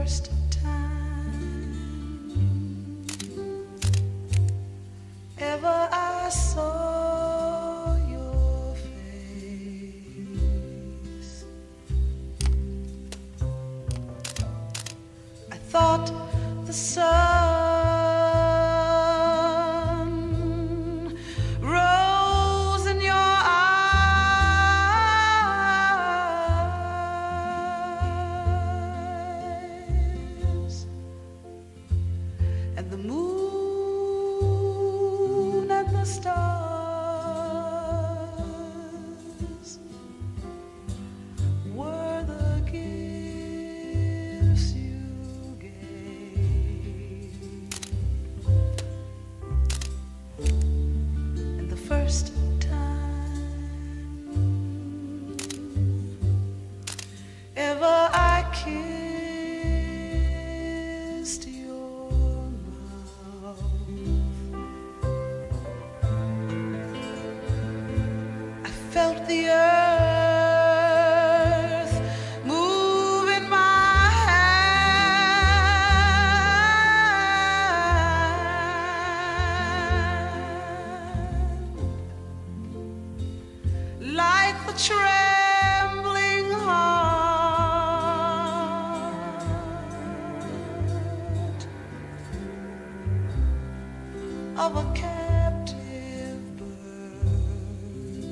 first time ever I saw your face, I thought the sun rose in your eyes, and the moon and the stars were the gifts you gave. And the first time ever I kissed your mouth, I felt the earth move in my hand, like the trembling heart of a captive bird.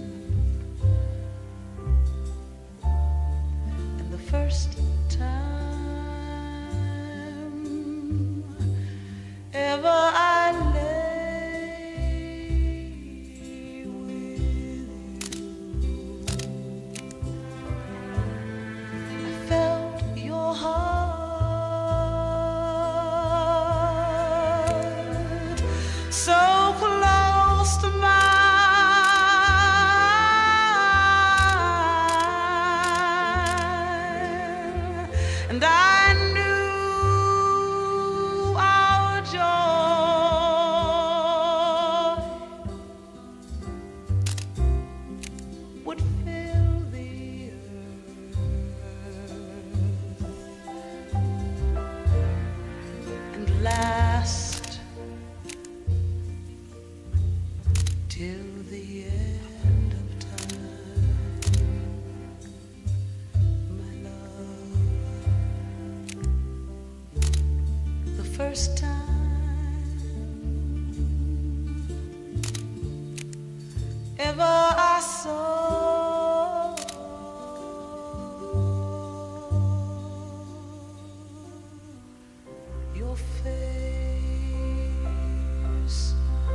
And the first time ever I lay with you, I felt your heart so close to mine, and I knew our joy would fill the earth and last till the end of time, my love. The first time ever I saw your face,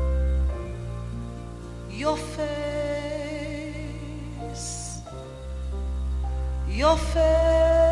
your face, your face.